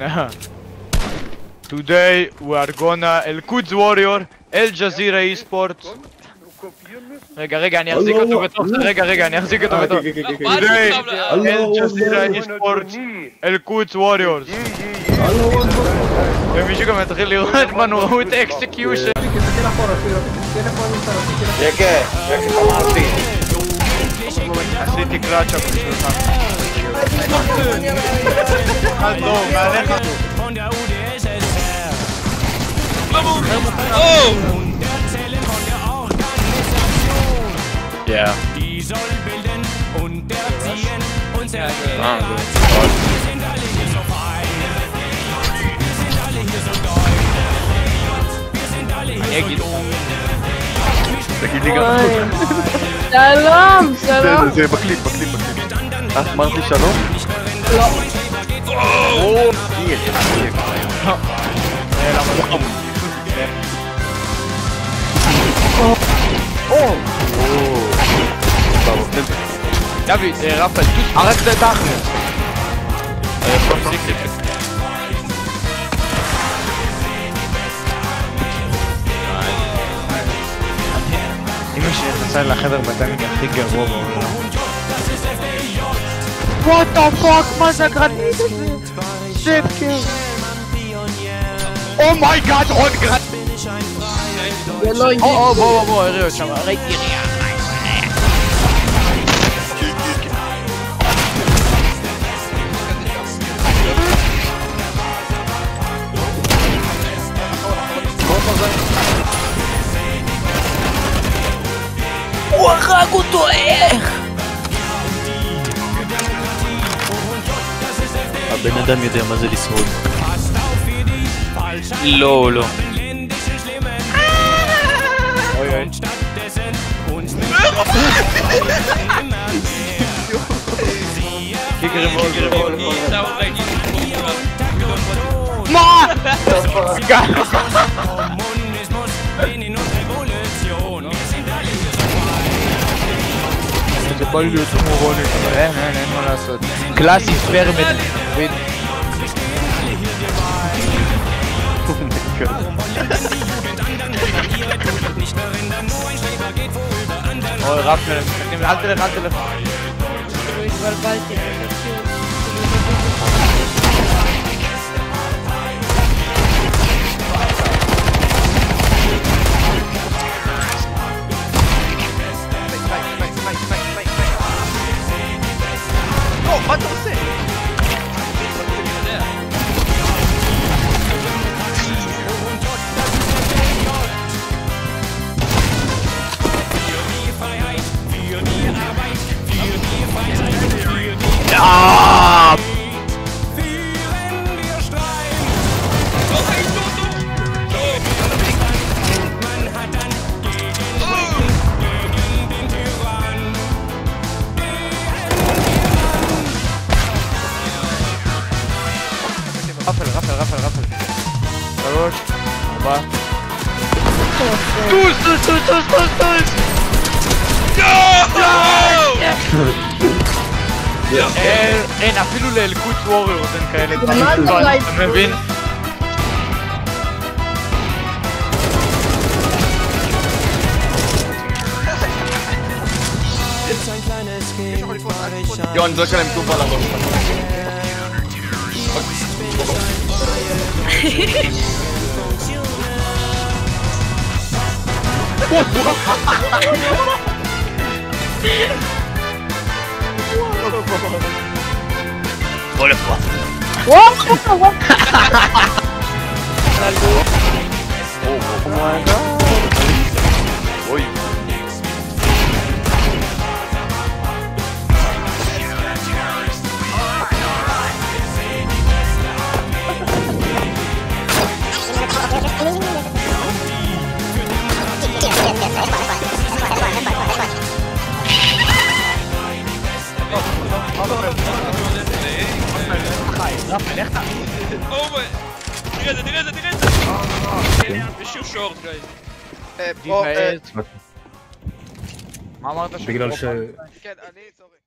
Today we are gonna אל-קודס ווריור, אל-ג'זירה אי-ספורט. רגע, אני אחזיק אותו בתוך זה, רגע, אני אחזיק אותו בתוך זה. Today, אל-ג'זירה אי-ספורט, אל-קודס ווריורס. ומישהו גם התחיל לראות בנו, ראו את האקסקיושן. שקט, אמרתי. עשיתי קראצ'ה בשבילך. לא, מעליך. Ja. Die soll bilden und erziehen und ergehen. Wir sind alle hier so fein. Wir sind alle hier so geil. Wir sind alle hier so dumm. שלום. זה בקליפ. אמרת לי שלום? לא. דוד, רפל, הרג את האחרס. אמא שלי נכנסה לחדר בטיימינג הכי גרוע בעולם. What the fuck? מה זה הגרנית הזה? שפקר. אומייגאד, עוד גרנית. זה לא הגיע. בוא, הראיות שם, ראיתי ירייה. הוא הרג אותו, איך? הבן אדם יודע מה זה לשרוד. לא. מה? זה בא לי להיות מורונית, אבל אין מה לעשות. קלאסי פרמד. אוי רפל, אל תלך. התבלבלתי. מה אתה עושה? רפל. 3, 4. טוס! אין, אפילו לאל-קודס ווריורס אין כאלה דברים. אתה מבין? יו, אני זורק עליהם טובה על הראש. בוא לפה. אוי. רפל, איך אתה? תראה את זה! בשיר שורט, גייז. מה אמרת? בגלל ש... כן, אני...